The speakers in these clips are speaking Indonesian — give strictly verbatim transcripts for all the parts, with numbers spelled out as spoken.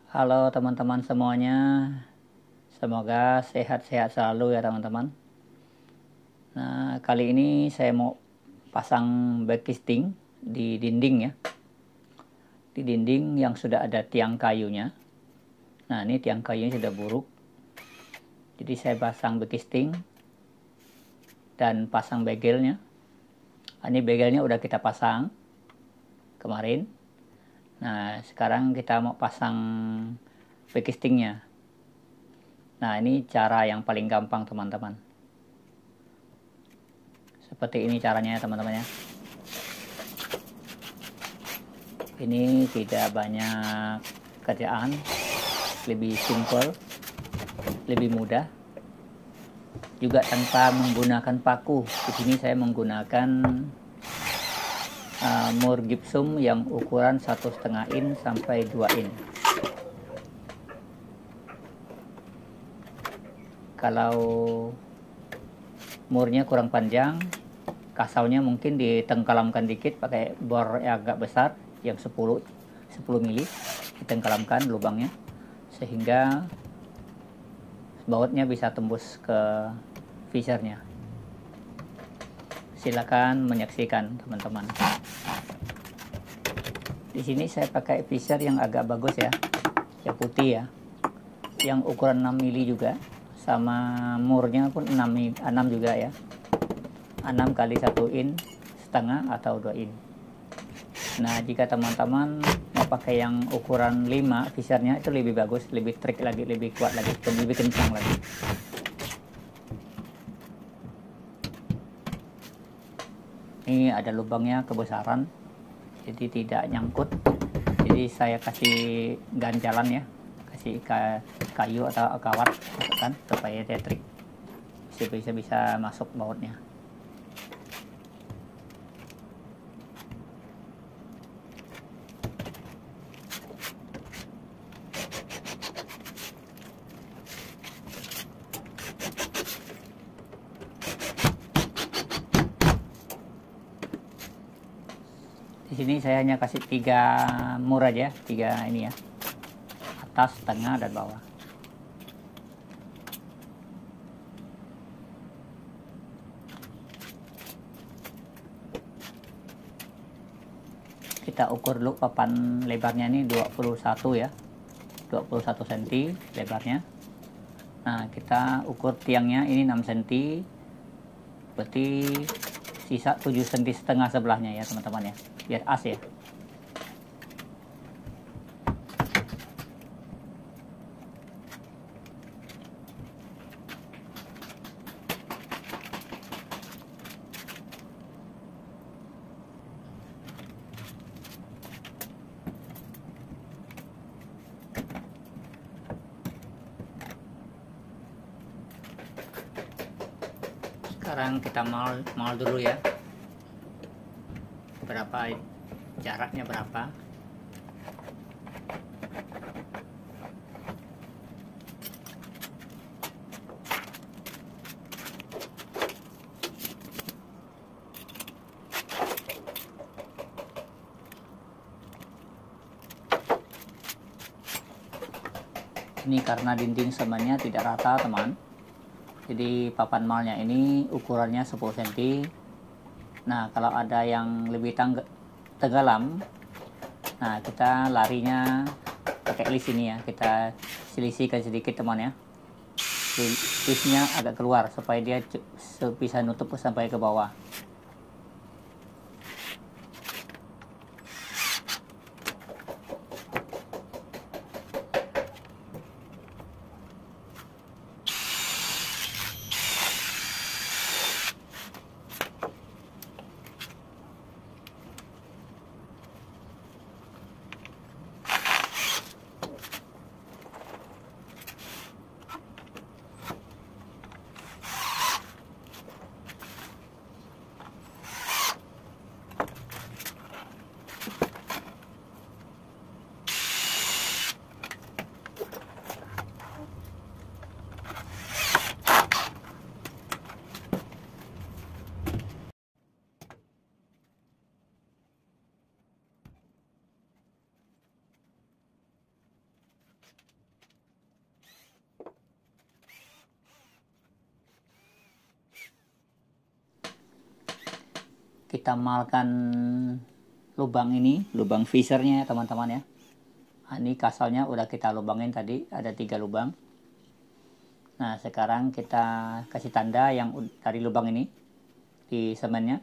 Halo teman-teman semuanya, semoga sehat-sehat selalu ya teman-teman. Nah, kali ini saya mau pasang backcasting di dinding ya. Di dinding yang sudah ada tiang kayunya. Nah, ini tiang kayunya sudah buruk. Jadi saya pasang backcasting dan pasang begelnya. Nah, ini begelnya udah kita pasang kemarin. Nah, sekarang kita mau pasang backcastingnya. Nah, ini cara yang paling gampang teman-teman. Seperti ini caranya ya teman-teman ya. Ini tidak banyak kerjaan, lebih simple, lebih mudah, juga tanpa menggunakan paku. Di sini saya menggunakan uh, mur gypsum yang ukuran satu setengah in sampai dua in. Kalau murnya kurang panjang, kasaunya mungkin ditengkelamkan dikit pakai bor yang agak besar, yang sepuluh mili, ditengkelamkan lubangnya sehingga bautnya bisa tembus ke visirnya. Silakan menyaksikan teman-teman. Di sini saya pakai visir yang agak bagus ya, yang putih ya, yang ukuran enam mili juga, sama murnya pun enam, enam juga ya, enam kali satu in setengah atau dua in. Nah, jika teman-teman mau pakai yang ukuran lima visirnya itu lebih bagus, lebih trik lagi, lebih kuat lagi, lebih kencang lagi. Ini ada lubangnya kebesaran, jadi tidak nyangkut. Jadi saya kasih ganjalan ya, kasih kayu atau kawat kan, supaya dia trik, bisa bisa masuk bautnya. Di sini saya hanya kasih tiga mur aja, tiga ini ya, atas, tengah, dan bawah. Kita ukur dulu papan lebarnya ini dua puluh satu ya, dua puluh satu sentimeter lebarnya. Nah, kita ukur tiangnya ini enam sentimeter, berarti sisa tujuh sentimeter setengah sebelahnya ya teman-teman ya, biar as ya. Sekarang kita mal mal dulu ya, berapa jaraknya berapa. Ini karena dinding semennya tidak rata teman, jadi papan malnya ini ukurannya sepuluh sentimeter. Nah, kalau ada yang lebih tenggelam, nah kita larinya pakai list ini ya, kita selisihkan sedikit teman ya, listnya agak keluar supaya dia bisa nutup sampai ke bawah. kita malkan lubang ini, lubang visirnya teman-teman ya. Nah, ini kasalnya udah kita lubangin tadi, ada tiga lubang. Nah sekarang kita kasih tanda yang dari lubang ini di semennya.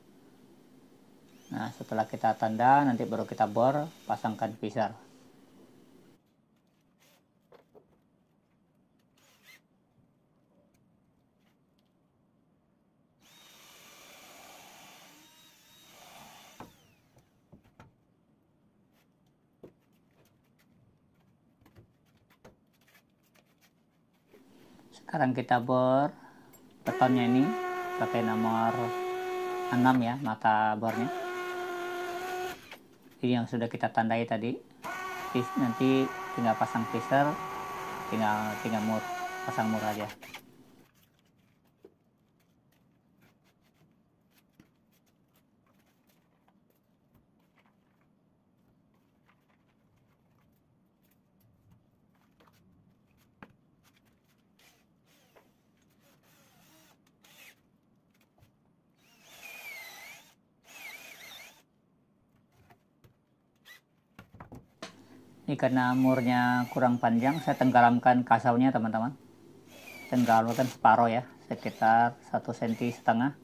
Nah setelah kita tanda, nanti baru kita bor, pasangkan visir. Sekarang kita bor betonnya ini pakai nomor enam ya, mata bornya. Ini yang sudah kita tandai tadi. Nanti tinggal pasang visir, tinggal tinggal mur, pasang mur aja. Ini karena murnya kurang panjang, saya tenggelamkan kasaunya teman-teman. Tenggelamkan separuh ya, sekitar satu senti setengah.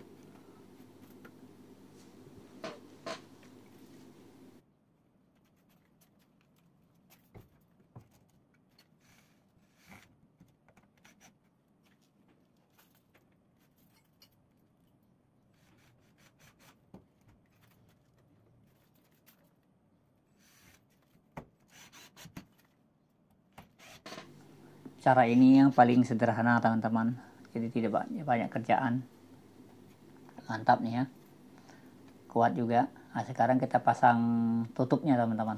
Cara ini yang paling sederhana teman-teman, jadi tidak banyak, banyak kerjaan. Mantap nih ya, kuat juga. Nah sekarang kita pasang tutupnya teman-teman.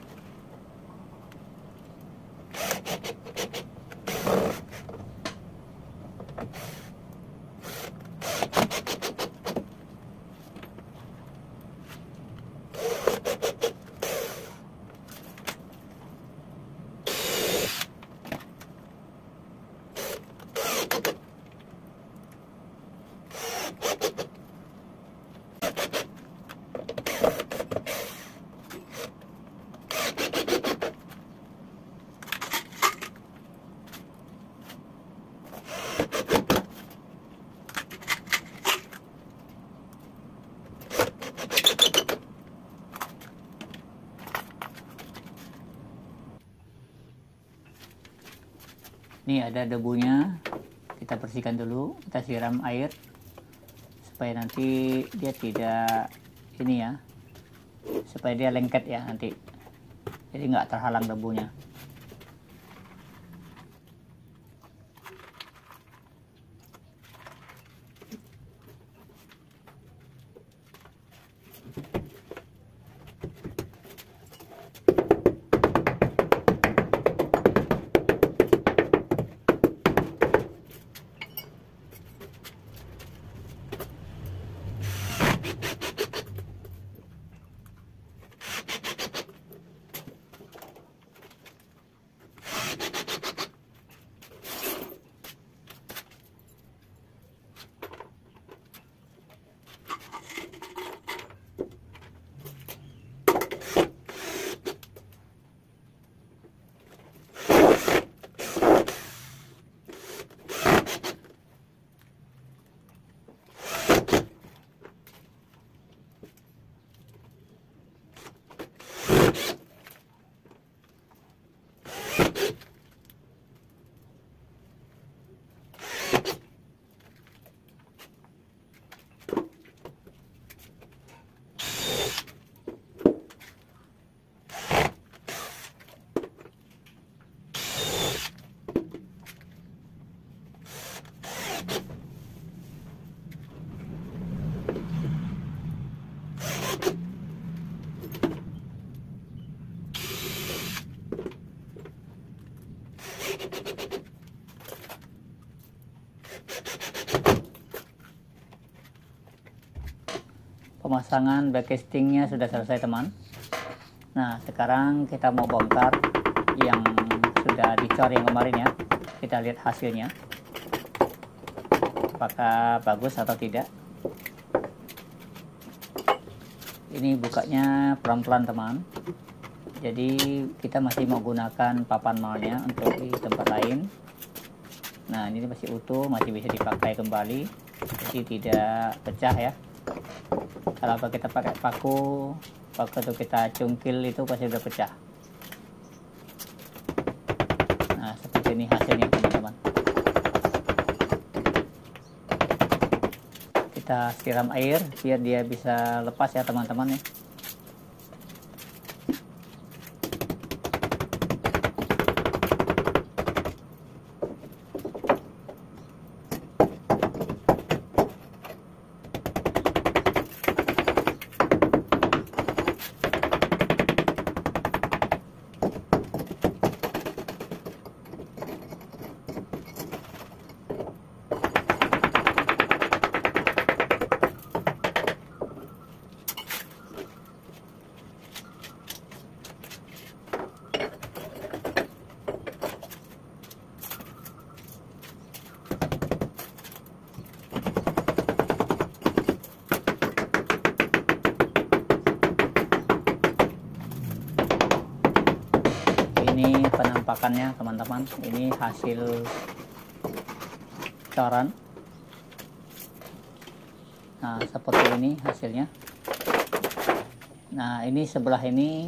Ini ada debunya, kita bersihkan dulu, kita siram air supaya nanti dia tidak ini ya, supaya dia lengket ya nanti, jadi nggak terhalang debunya. Pemasangan backcastingnya sudah selesai teman. Nah sekarang kita mau bongkar yang sudah dicor yang kemarin ya. Kita lihat hasilnya, apakah bagus atau tidak. ini bukanya pelan-pelan teman. Jadi kita masih menggunakan papan malnya untuk di tempat lain. Nah ini masih utuh, masih bisa dipakai kembali, jadi tidak pecah ya. Kalau kita pakai paku, paku itu kita cungkil itu pasti udah pecah. Nah seperti ini hasilnya teman-teman. Kita siram air biar dia bisa lepas ya teman-teman ya. Ini penampakannya teman-teman, ini hasil coran. Nah seperti ini hasilnya. Nah ini sebelah ini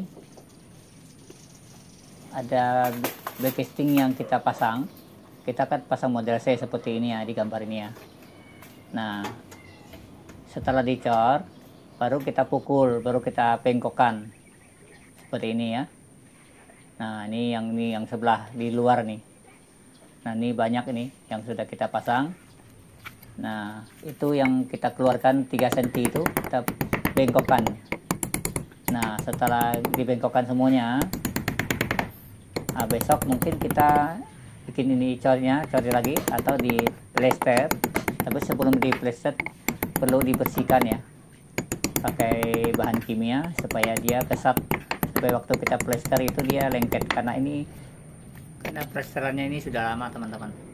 ada backcasting yang kita pasang. Kita kan pasang model C seperti ini ya di gambar ini ya. Nah setelah dicor baru kita pukul, baru kita bengkokkan seperti ini ya. Nah ini yang ini yang sebelah di luar nih. Nah ini banyak ini yang sudah kita pasang. Nah itu yang kita keluarkan tiga sentimeter itu kita bengkokkan. Nah setelah dibengkokkan semuanya, nah, besok mungkin kita bikin ini cornya, cor lagi atau di plester. Tapi sebelum di plester perlu dibersihkan ya, pakai bahan kimia supaya dia kesat. Waktu kita plester itu dia lengket, karena ini karena plesterannya ini sudah lama teman-teman.